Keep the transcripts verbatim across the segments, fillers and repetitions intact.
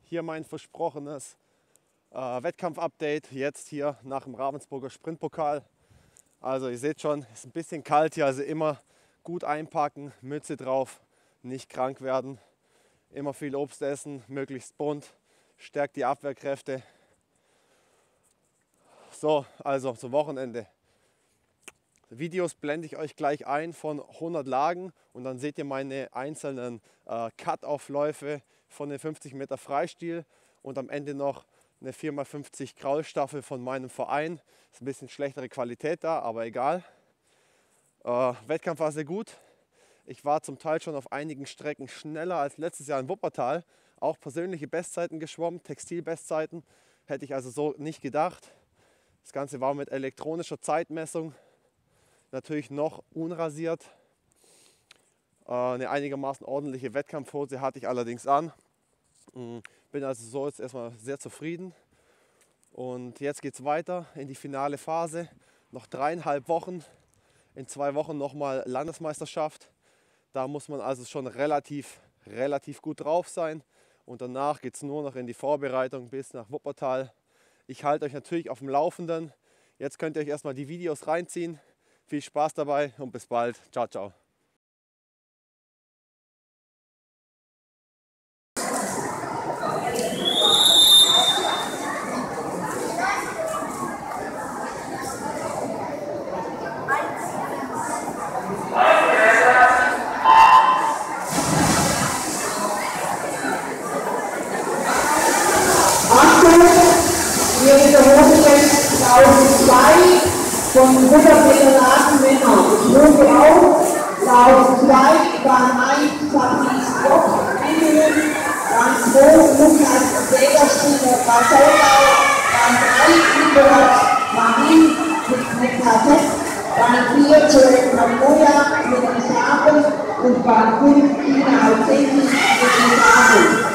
Hier mein versprochenes äh, Wettkampf-Update, jetzt hier nach dem Ravensburger Sprintpokal. Also ihr seht schon, es ist ein bisschen kalt hier, also immer gut einpacken, Mütze drauf, nicht krank werden, immer viel Obst essen, möglichst bunt, stärkt die Abwehrkräfte. So, also zum Wochenende. Videos blende ich euch gleich ein von hundert Lagen und dann seht ihr meine einzelnen äh, Cut-Aufläufe von den fünfzig Meter Freistil und am Ende noch eine vier mal fünfzig Kraulstaffel von meinem Verein. Ist ein bisschen schlechtere Qualität da, aber egal. Äh, Wettkampf war sehr gut. Ich war zum Teil schon auf einigen Strecken schneller als letztes Jahr in Wuppertal. Auch persönliche Bestzeiten geschwommen, Textilbestzeiten. Hätte ich also so nicht gedacht. Das Ganze war mit elektronischer Zeitmessung. Natürlich noch unrasiert. Äh, eine einigermaßen ordentliche Wettkampfhose hatte ich allerdings an. Bin also so jetzt erstmal sehr zufrieden. Und jetzt geht es weiter in die finale Phase. Noch dreieinhalb Wochen. In zwei Wochen nochmal Landesmeisterschaft. Da muss man also schon relativ, relativ gut drauf sein. Und danach geht es nur noch in die Vorbereitung bis nach Wuppertal. Ich halte euch natürlich auf dem Laufenden. Jetzt könnt ihr euch erstmal die Videos reinziehen. Viel Spaß dabei und bis bald. Ciao, ciao. Wir wiederholen jetzt Lauf zwei von hundert Meter Lagen Männer. Ich rufe auf, Lauf zwei, Bahn eins, Fabrice Bock, Engeln, Bahn zwei, Lukas Jägerspieler, Bartollau, Bahn drei, Nicolas Marin mit Kassett, Bahn vier, Joel Mamoya mit dem Sabel und Bahn fünf, Ina Alzeni mit dem Sabel.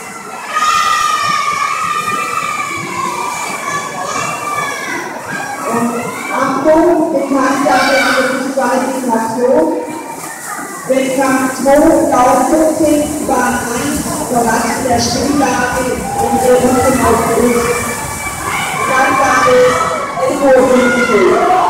Achtung, Bekanntgabe an der Qualifikation. Wettkampf zwei, Lauf fünfzehn, Bahn eins, Verlassen der Stilllage und der Rücken auf Brust. Bekanntgabe elf Uhr fünfzehn.